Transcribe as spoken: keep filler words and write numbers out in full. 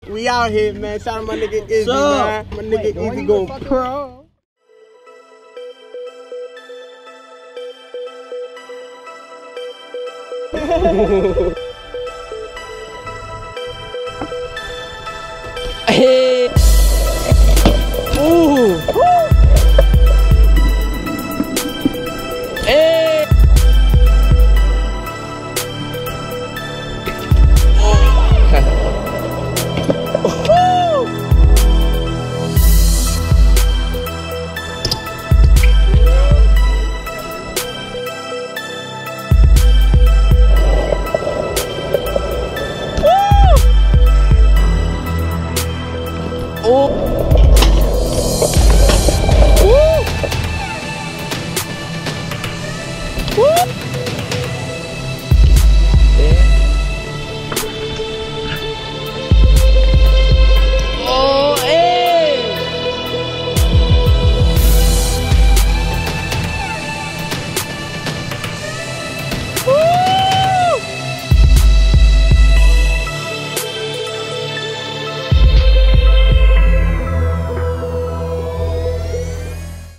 We out here, man. Shout out my nigga Izzy, man. My nigga Wait, Izzy going pro. Hey. Ooh. Hey. Oh.